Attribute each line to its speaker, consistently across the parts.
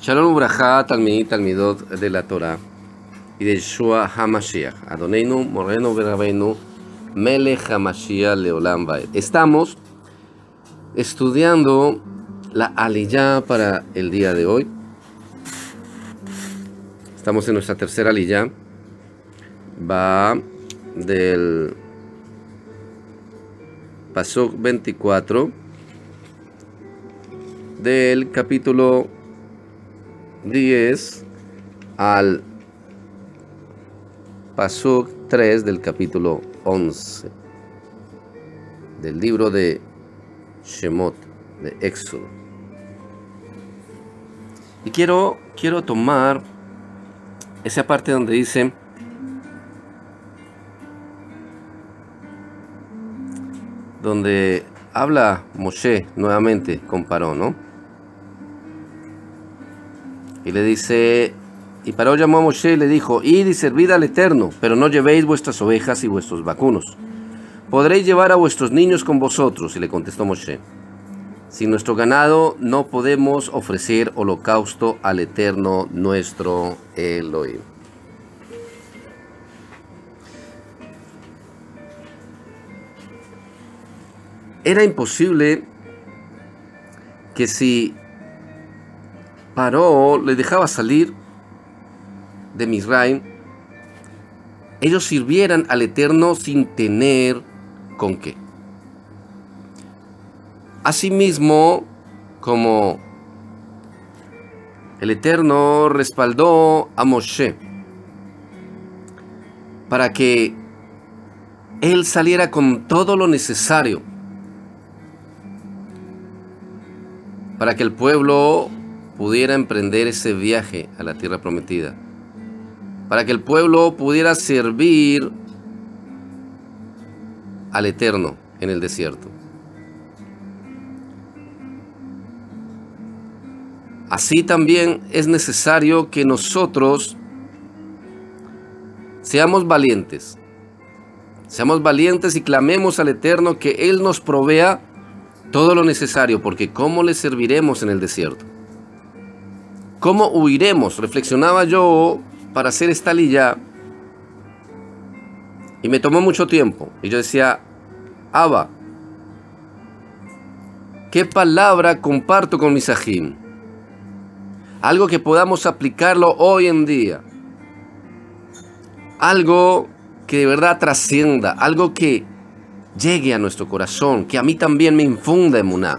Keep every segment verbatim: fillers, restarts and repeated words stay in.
Speaker 1: Shalom Ubrajá, Talmidí, Talmidot de la Torah y de Yeshua HaMashiach, Adoneinu, Moreno Berabenu, Melech HaMashiach Leolam Vaed. Estamos estudiando la Aliyá para el día de hoy. Estamos en nuestra tercera Aliyá. Va del Pasuk veinticuatro del capítulo diez al Pasuk tres del capítulo once del libro de Shemot, de Éxodo. Y quiero, quiero tomar esa parte donde dice: donde habla Moshe nuevamente con Paró, ¿no? Y le dice, y Paró llamó a Moshe y le dijo: id y servid al Eterno, pero no llevéis vuestras ovejas y vuestros vacunos. Podréis llevar a vuestros niños con vosotros. Y le contestó Moshe: sin nuestro ganado no podemos ofrecer holocausto al Eterno nuestro Elohim. Era imposible que si Paró le dejaba salir de Misraim, ellos sirvieran al Eterno sin tener con qué. Asimismo, como el Eterno respaldó a Moshe para que él saliera con todo lo necesario para que el pueblo pudiera emprender ese viaje a la tierra prometida, para que el pueblo pudiera servir al Eterno en el desierto. Así también es necesario que nosotros seamos valientes, seamos valientes y clamemos al Eterno que Él nos provea todo lo necesario, porque ¿cómo le serviremos en el desierto? ¿Cómo huiremos? Reflexionaba yo para hacer esta aliyá y me tomó mucho tiempo. Y yo decía: Abba, ¿qué palabra comparto con mis ajim? Algo que podamos aplicarlo hoy en día. Algo que de verdad trascienda, algo que llegue a nuestro corazón, que a mí también me infunda emuná.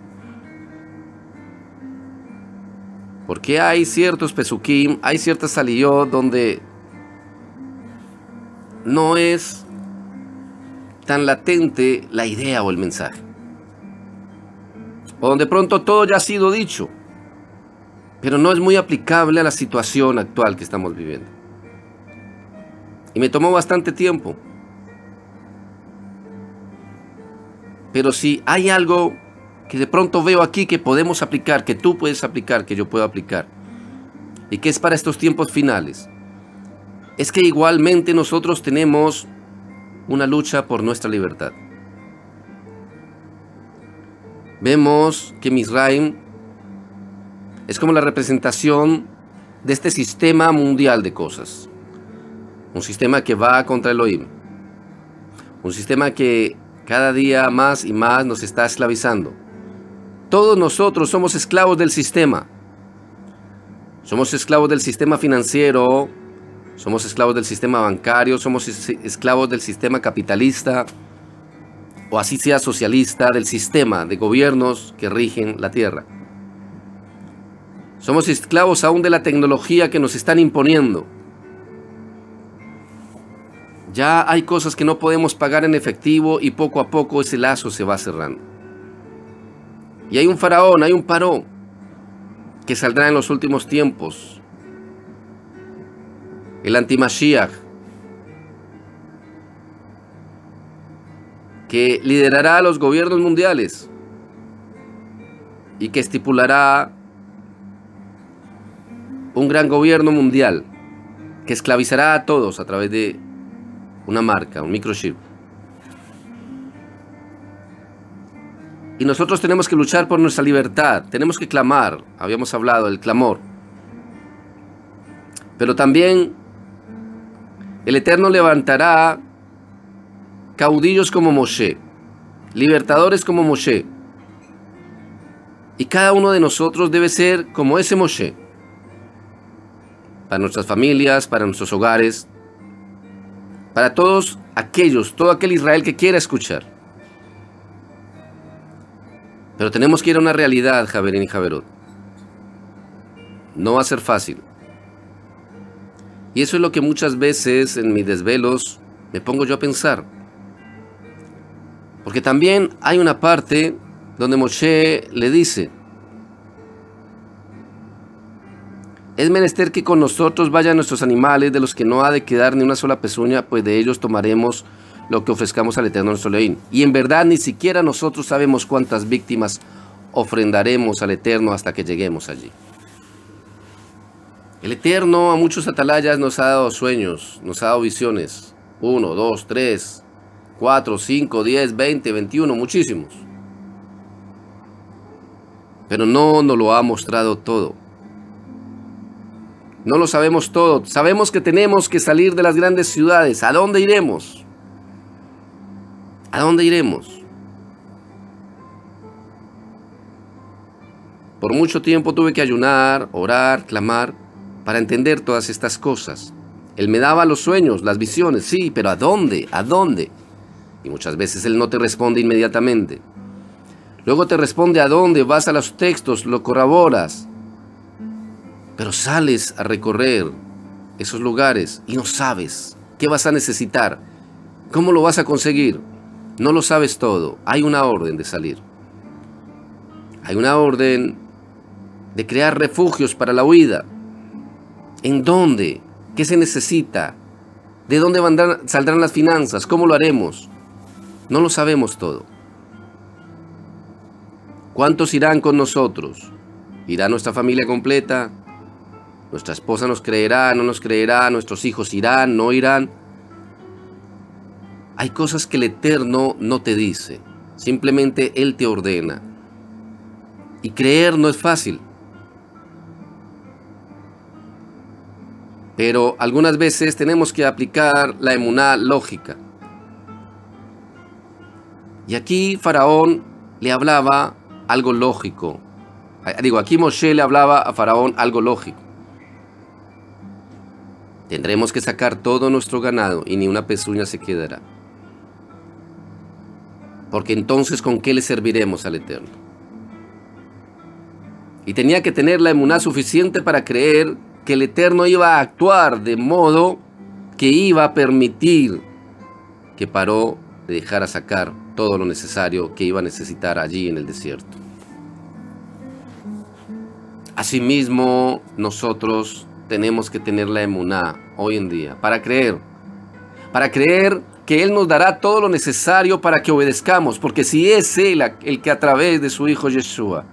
Speaker 1: Porque hay ciertos pesukim, hay ciertas aliyot donde no es tan latente la idea o el mensaje, o donde pronto todo ya ha sido dicho, pero no es muy aplicable a la situación actual que estamos viviendo. Y me tomó bastante tiempo. Pero si hay algo que de pronto veo aquí que podemos aplicar, que tú puedes aplicar, que yo puedo aplicar, y que es para estos tiempos finales, es que igualmente nosotros tenemos una lucha por nuestra libertad. Vemos que Misraim es como la representación de este sistema mundial de cosas, un sistema que va contra Elohim, un sistema que cada día más y más nos está esclavizando. Todos nosotros somos esclavos del sistema. Somos esclavos del sistema financiero, somos esclavos del sistema bancario, somos esclavos del sistema capitalista, o así sea socialista, del sistema de gobiernos que rigen la tierra. Somos esclavos aún de la tecnología que nos están imponiendo. Ya hay cosas que no podemos pagar en efectivo y poco a poco ese lazo se va cerrando. Y hay un faraón, hay un Paró que saldrá en los últimos tiempos. El anti-Mashiach, que liderará a los gobiernos mundiales y que estipulará un gran gobierno mundial que esclavizará a todos a través de una marca, un microchip. Y nosotros tenemos que luchar por nuestra libertad, tenemos que clamar, habíamos hablado del clamor, Pero también el Eterno levantará caudillos como Moshe, libertadores como Moshe. Y cada uno de nosotros debe ser como ese Moshe. Para nuestras familias, para nuestros hogares, para todos aquellos, todo aquel Israel que quiera escuchar. Pero tenemos que ir a una realidad, Javerín y Javerot. No va a ser fácil. Y eso es lo que muchas veces en mis desvelos me pongo yo a pensar. Porque también hay una parte donde Moshe le dice: es menester que con nosotros vayan nuestros animales, de los que no ha de quedar ni una sola pezuña, pues de ellos tomaremos lo que ofrezcamos al Eterno nuestro Elohim. Y en verdad ni siquiera nosotros sabemos cuántas víctimas ofrendaremos al Eterno hasta que lleguemos allí. El Eterno a muchos atalayas nos ha dado sueños, nos ha dado visiones. Uno, dos, tres, cuatro, cinco, diez, veinte, veintiuno, muchísimos. Pero no nos lo ha mostrado todo. No lo sabemos todo. Sabemos que tenemos que salir de las grandes ciudades. ¿A dónde iremos? ¿A dónde iremos? Por mucho tiempo tuve que ayunar, orar, clamar, para entender todas estas cosas. Él me daba los sueños, las visiones, sí, pero ¿a dónde? ¿A dónde? Y muchas veces Él no te responde inmediatamente. Luego te responde a dónde, vas a los textos, lo corroboras. Pero sales a recorrer esos lugares y no sabes qué vas a necesitar, cómo lo vas a conseguir. No lo sabes todo. Hay una orden de salir. Hay una orden de crear refugios para la huida. ¿En dónde? ¿Qué se necesita? ¿De dónde vendrán, saldrán las finanzas? ¿Cómo lo haremos? No lo sabemos todo. ¿Cuántos irán con nosotros? ¿Irá nuestra familia completa? ¿Nuestra esposa nos creerá, no nos creerá? ¿Nuestros hijos irán, no irán? Hay cosas que el Eterno no te dice. Simplemente Él te ordena. Y creer no es fácil. Pero algunas veces tenemos que aplicar la emuná lógica. Y aquí Faraón le hablaba algo lógico. Digo, aquí Moshe le hablaba a Faraón algo lógico. Tendremos que sacar todo nuestro ganado y ni una pezuña se quedará. Porque entonces, ¿con qué le serviremos al Eterno? Y tenía que tener la emuná suficiente para creer que el Eterno iba a actuar de modo que iba a permitir que Paró le dejara sacar todo lo necesario que iba a necesitar allí en el desierto. Asimismo, nosotros tenemos que tener la emuná hoy en día para creer, para creer que Él nos dará todo lo necesario para que obedezcamos, porque si es Él el que a través de su Hijo Yeshua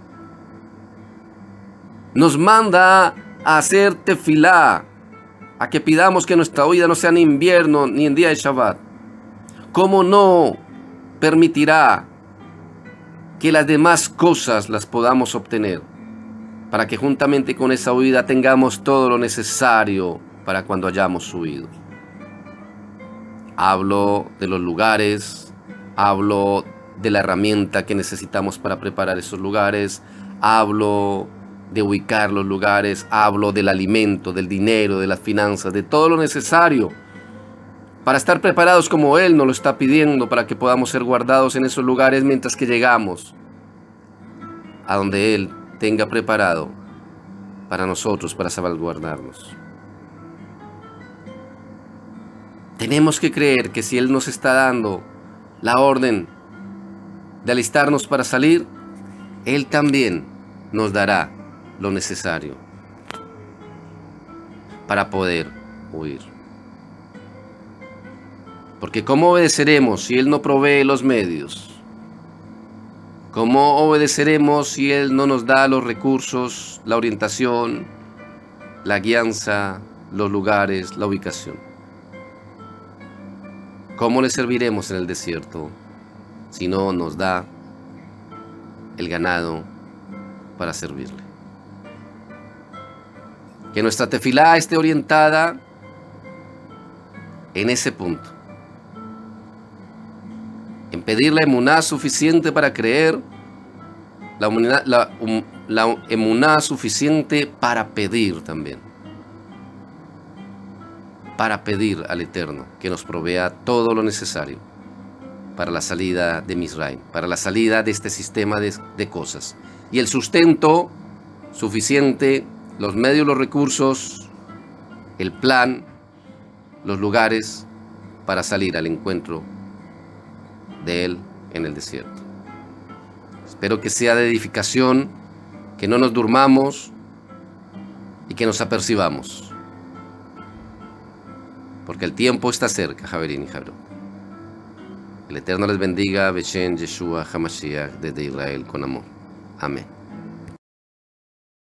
Speaker 1: nos manda a hacer tefilá, a que pidamos que nuestra huida no sea en invierno ni en día de Shabbat, ¿cómo no permitirá que las demás cosas las podamos obtener? Para que juntamente con esa huida tengamos todo lo necesario para cuando hayamos huido. Hablo de los lugares, hablo de la herramienta que necesitamos para preparar esos lugares, hablo de ubicar los lugares, hablo del alimento, del dinero, de las finanzas, de todo lo necesario para estar preparados como Él nos lo está pidiendo, para que podamos ser guardados en esos lugares mientras que llegamos a donde Él tenga preparado para nosotros, para salvaguardarnos. Tenemos que creer que si Él nos está dando la orden de alistarnos para salir, Él también nos dará lo necesario para poder huir. Porque ¿cómo obedeceremos si Él no provee los medios? ¿Cómo obedeceremos si Él no nos da los recursos, la orientación, la guianza, los lugares, la ubicación? ¿Cómo le serviremos en el desierto si no nos da el ganado para servirle? Que nuestra tefilá esté orientada en ese punto. En pedir la emuná suficiente para creer, la, emuná, la, um, la emuná suficiente para pedir también. Para pedir al Eterno que nos provea todo lo necesario para la salida de Misraim, para la salida de este sistema de, de cosas. Y el sustento suficiente, los medios, los recursos, el plan, los lugares para salir al encuentro de Él en el desierto. Espero que sea de edificación, que no nos durmamos y que nos apercibamos, porque el tiempo está cerca, Javerín y Jabrón. El Eterno les bendiga, Beshem Yeshua HaMashiach desde Israel con amor. Amén.